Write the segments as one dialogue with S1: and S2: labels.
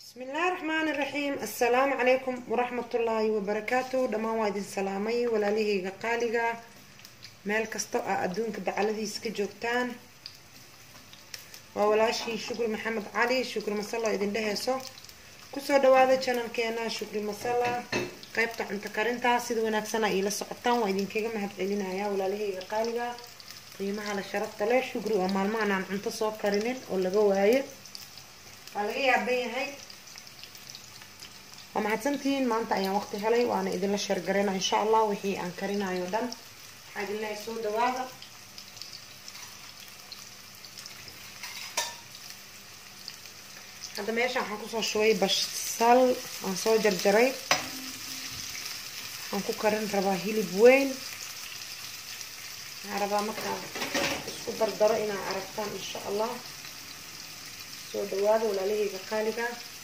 S1: بسم الله الرحمن الرحيم. السلام عليكم ورحمة الله وبركاته. دمان وايدين سلامي ولا ليه قالقة مال كستو أدونك دعالذي سكجوكتان وولاشي شكر محمد علي شكر مسلا إذن دهيسو كسو دوادا channel كينا شكر مسلا قيبتو عن تكارنتا سيدو وناكسنا إلى سقطان وايدين كيغا مهد علينا يا ولا ليه قالقة قيمها لشرفت له شكر ومال معنا عن عنتصو كارنين ولا قوايد قالقية عبين هاي ومحسنتين maanta ayaan waqti helay waana idin la share gareena insha Allah wixii aan karinayo dhan hadii la soo dhawaada hadda meesha waxaan ku soo shubay basal aan soo jarjaray aan ku karin rabaa hilib weyn araba marka isku dardaro inaan aragtaan insha Allah soo dhawaada walaalahayga qaaliga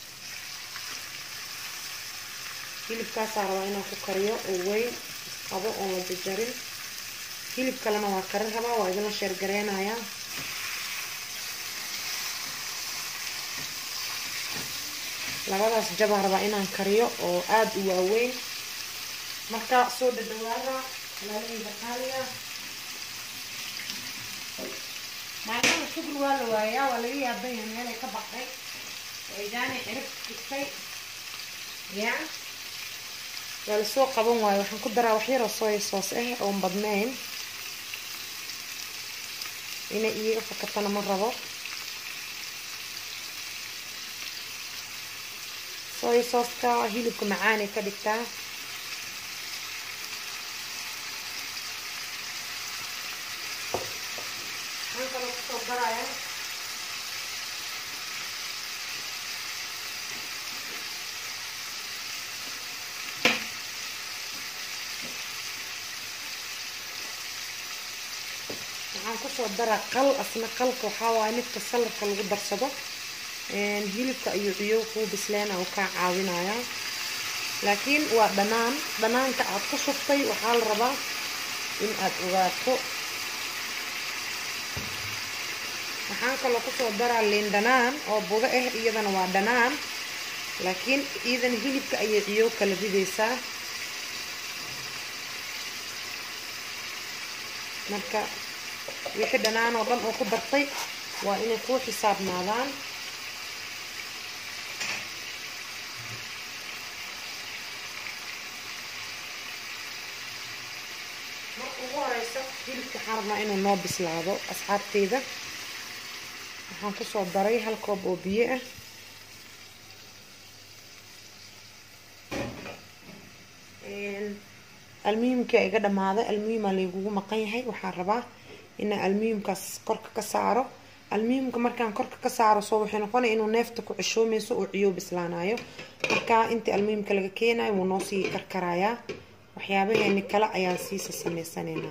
S1: hilibkaas rabaa inaan ku kariyo oo weyn qabo oo la jarin hilib kalena waa karin rabaa waa idin la share gareenayaa labadaas jaba rabaa inaan kariyo oo aad u waaweyn marka soo dhawaada walaalahayga qaaliga maadaama shukr waa la waayaa waa laga yaabay meel ay ka baxday ay jaani cirib dhigtay yaa wala soo qaban waayo waxaan ku daraa wax yar oo soy sauce oo badnayn ina iiga fakatana ma rabo soy sauce ka hilibka macaan ee ka dhigtaa waxaan kaloo ku soo darayaa waxaan ku soo daraa qal asna qalka waxa waa midka saladka lagu darsado hilibka iyo ciyo ku bisleena oo ka caawinaya laakiin waa dhanaanka aad ku shubtay waxa la rabaa in aad ogaato waxaan kaloo ku soo daraa liin dhanaan oo budo iyadana waa dhanaan laakiin iidan hilibka iyo ciyo kala ridaysaa marka wixii dhanaan oo dhan oo ku dartay waa inay ku xisaabnaadaan marka ugu horeysa hilibka waxaan rabnaa inuu noo bislaado asxaabteyda waxaan ku soo daray hal koob oo biyo ah almuhiimka iga dhamaaday almuhiima laygugu maqan yahay waxaan rabaa ina almuhiimkaas korka ka saaro almuhiimka markaan korka ka saaro soo waxay noqonay inuu neefta ku cishoomayso oo ciyo bislaanayo marka inta almuhiimka laga keenayo wuu noo sii karkarayaa waxyaabaheeni kale ayaan siisa samaysanayna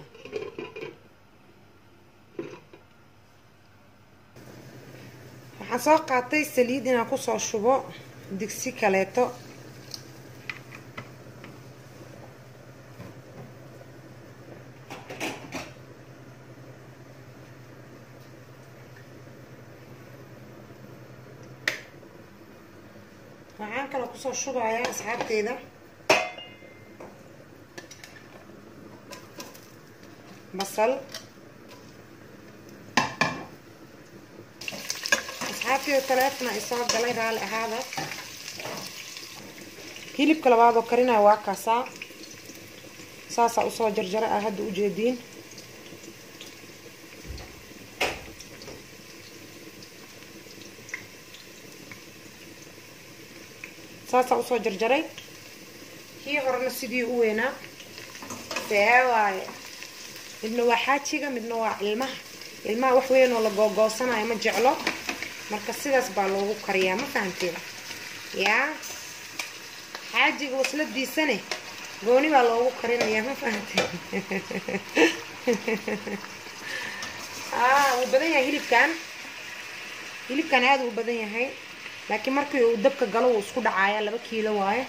S1: waxaan soo qaatay saliid inaan ku soo shubo digsi kaleeto waxaan kaloo ku soo shubayaa asxaabteyda basal asxaabteyda taleefona isoo galay raali ahaada hilibka labaad oo karinayo waa kaasaa saasaa usoo jarjara ah hadda ujeediin saasaa usoo jarjaray kii horena sidii u weynaa waaye midna waa xaajiga midna waa ilmaha wax weyn oo la googoosanayo ma jeclo marka sidaas baa loogu kariyaa ma fahanteen yaa xaajiga wasladiisane gooni baa loogu karinayaa ma fahanteen wuu badan yahay hilibkan aad u badan yahay laakiin markii uu dabka galo uu isku dhacaaya 2 kiilo waaye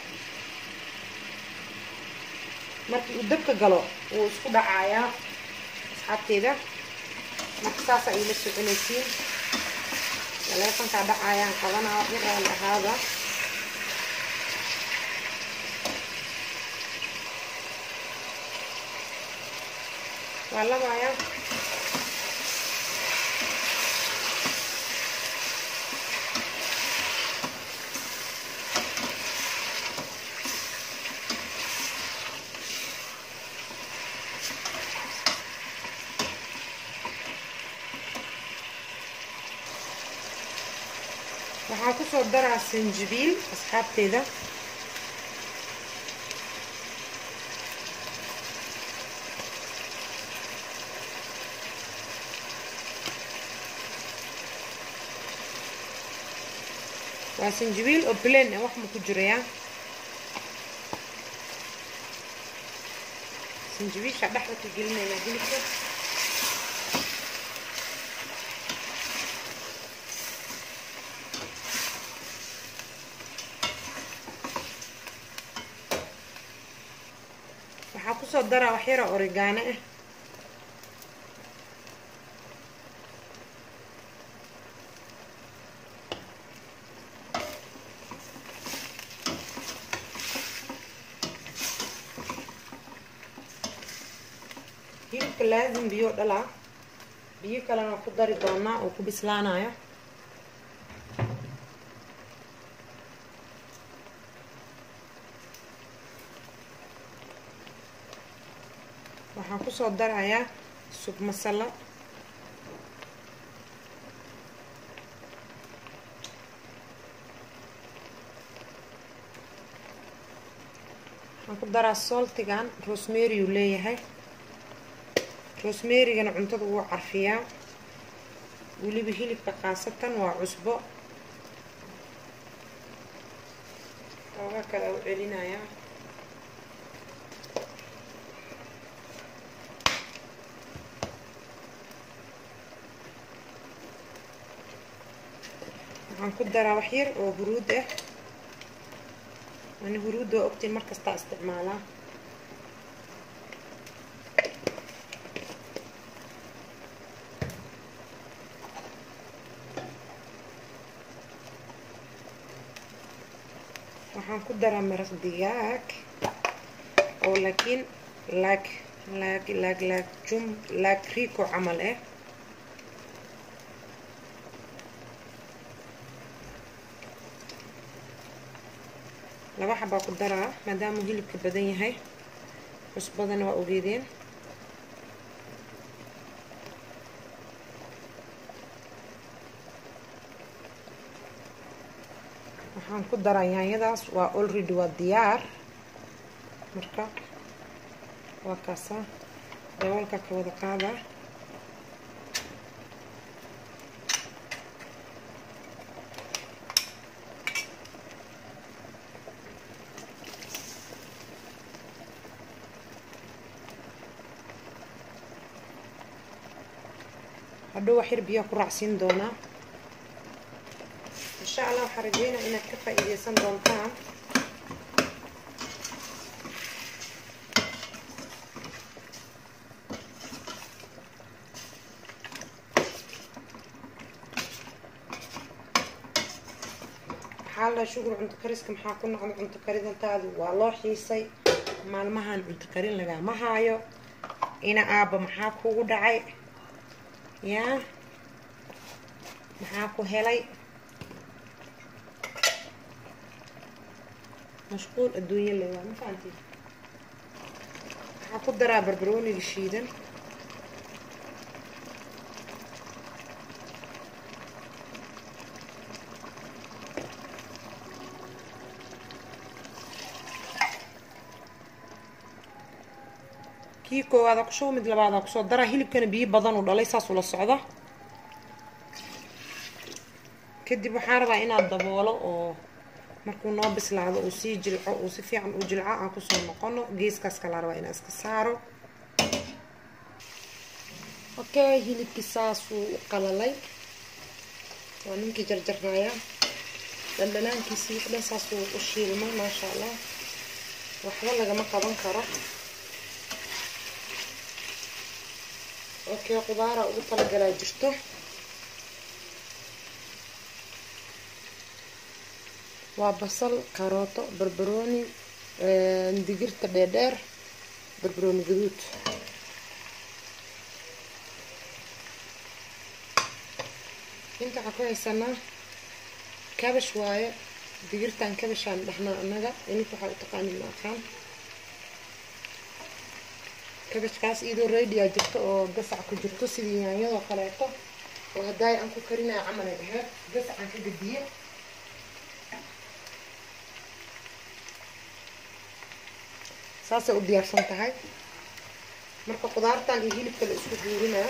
S1: markii uu dabka galo uu isku dhacaaya asxaabteyda marka saas ay la soconaysiin telefonka dhacaayaan qabanaa wixii ahaada وعلبها waxaan ku soo daraa sinjibiil asxaabteeda waa sinjibiil oo plain ah wax ma ku jiraya sinjibiisha dhaxda ka gelinayna hilibka waxaan ku soo daraa wax yar oo oregano ah hilibka laazim biyo dhalaa biyo kalena ku dari doonaa oo ku bislaanayo waxaan ku soo darayaa sub masala waxaan ku daraa saltigan rosemary uu leeyahay rosemarygana cuntada wuu carfiyaa weliba hilibka khaasatan waa cusbo ooga kale u celinaya waxaan ku daraa wax yar oo huruud ah ani huruudda waa ogtiin markastaa isticmaalaa waxaan ku daraa maraq digaag oo laakiin laag rico camal ah laba xabaa ku daraa maadaama hilibka badan yahay cusbadana waa ogeedeen waxaan ku daraa yaanyadaas waa already waa diyaar marka waa kaasa daboolka ka wada qaada hadhow wax yar biyaha ku raacsiin doonaa insha allah waxaan rajeynaa inaad ka faa'iideysan doontaan waxaa la shughul cunto kariska maxaa ku noqon cunto karidantaadu waa loo xiisay maalmahan cunto karin lagama haayo ina aabba maxaa kugu dhacay yaa maxaa ku helay mashquul adduunyo leh waa ma fahantiin waxaa ku daraa barbarooniga shiidan kii koowaad ku shubo mid labaad ku soo daraa hilibkana biyo badan u dhalay saas ula socda kadib waxaan rabaa inaad daboolo oo markuu noo bislaado uu sii jilco uu si fiican u jilco aan ku soo noqono geeskaas kala rabaa inaan iska saaro okay hilibkii saas uu u qalalay waa ninkii jarjarnaya dandhanaankiisii dhan saas uu u shiilmay maasha allah waxba lagama qaban karo okay qudaara ugu talagalaa jirto waa basal karooto barbarooni digirta dheedheer barbarooni gaduud inta waxaa ku haysanaa kabash waaye digirtaan kabashaan dhahnaa annaga inta waxaa u taqaanin ma aqaan kabashkaas iyadoo ready ah jirto oo gasac ku jirto sidii yaanyadoo kaleeto oo haddaay aan ku karinaya camal ay ahayd gasacaan ka gediye saasay u diyaarsan tahay marka qudaartan iyo hilibka la isku guurinaya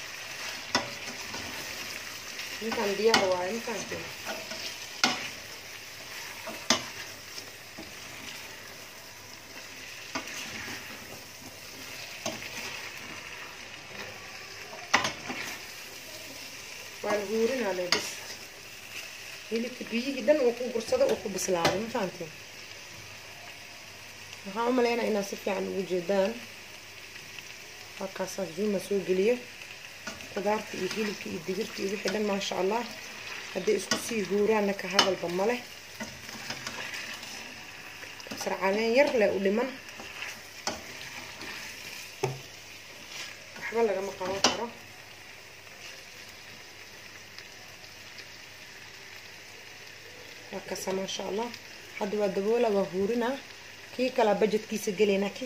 S1: intaan diyaar waaye intaan waa la guurinaa le bis hilibka biyihii dhan uu ku gursado uu ku bislaaday ma fahanteen waxaan u malaynaa inaad si fiican ugu jeedaan halkaasaas juuma soo geliya qudaarta iyo hilibka iyo digirta iyo wixii dhan maasha allah hadday isku sii huuraanna ka hadalba male kabsar caleen yar le u dhiman waxba lagama qaban karo وكاسة ما شاء الله حد ودبوله وهورنا كي كلا بجت قلينا كي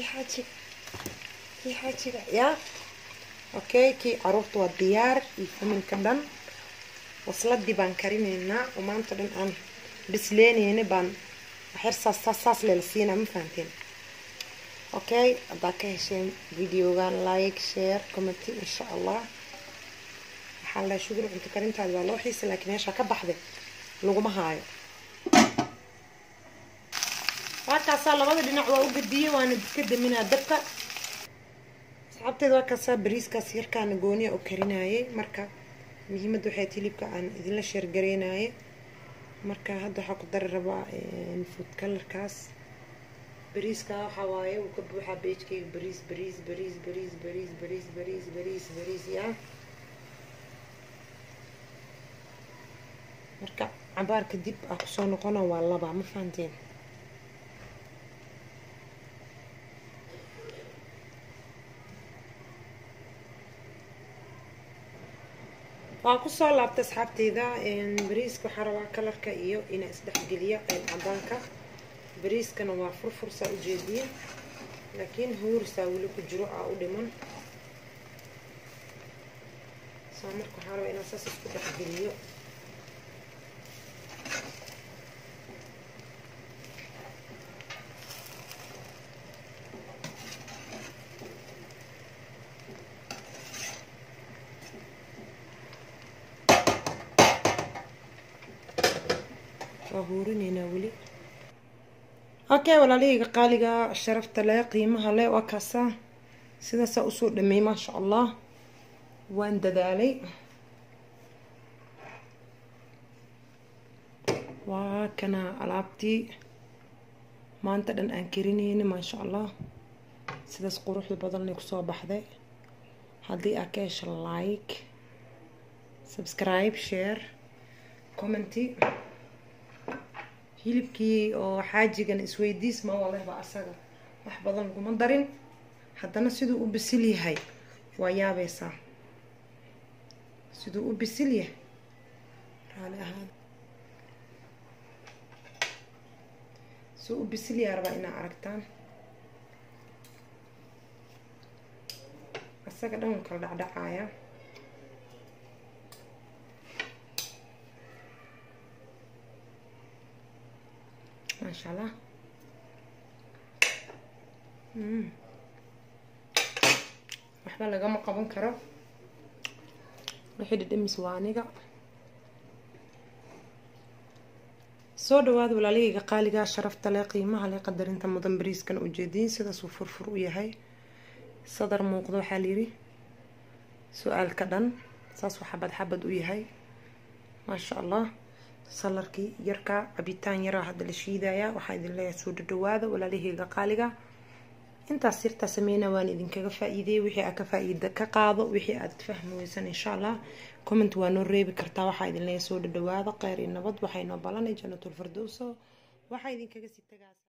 S1: حاجة يا اوكي كي عروت والديار يفهمن كدن وصلت دي بان كريمنا وما انتدن ان بسليني هنا بان وحرص صاص للسينا مفهمتين اوكي اداك هشام فيديو كان لايك شير كومنتي ان شاء الله حالا شكرا انت كريمتها والله حيس لكن هيش كبخده لوغما هايو وكاسا لبدا dhinac waa u gadiye waana ka daminaa dabka saxabteeda waa kaasa bariiskaas yarkaan gooniya u karinaayay marka muhiimadu waxay hilibka aan idin la sheer gareenaayay marka hadda waxa ku dar rabaa food colorkaas bariiska waxa waaye uu ka buuxa beejkayga bariis ya marka cabaarka dib ah ku soo noqona waa laba ma fahanteen waa ku soo laabtay asxaabteyda bariiska waxa rabaa kalarka iyo ina isdhexgeliyo cadaanka bariiskana waa furfur saa u jeediye laakiin huursaa weli ku jiro aa u dhiman saa marka waxaa rabaa inaan saas isku dhexgeliyo هورينينا ولي اوكي ولا ليغا قاليغا شرفت له قيمها له وكاسا سداسا usoo dhamay ma sha Allah waan dadaalay waa kana alaabti maanta dhan aan karinayna ma sha Allah sidaas quruxda badan ku soo baxday hadii aad ka hesho like subscribe share comment hilibkii oo xaajigan isweydiis ma walahi ba asaga wax badan kuma darin haddana sidoo u bisil yahay waa yaabaysaa sidoo u bisil yahay raali ahaan sidoo u bisil yahay rabaa inaa aragtaan asaga dhan kala dhacdhacaya ما شاء الله waxba lagama qaban karo wixii dhadhamis waa aniga soo dhawaad walaalahayga qaaliga sharafta leh qiimaha leh qadarinta mudan bariiskan u jeedin sidaas uu furfur u yahay sadar muuqdo waxa la yiri su'aal ka dhan saas waxa xabad u yahay ma sha Allah salarkii yarka cabitaan yara hadda la shiidaya waxa idin leeyahay soo dhawaada walaalahayga qaaliga inta sirta sameeyna waan idinkaga faa'iideeyay wixii aad ka faa'iido ka qaado wixii aad fahmi weysan insha Allah comment waa noo reebi kartaa waxa idin leeyahay soo dhawaada qeyr iyo nabad waxayna balanay jannatul firdaws waxa idinkaga sii tagaa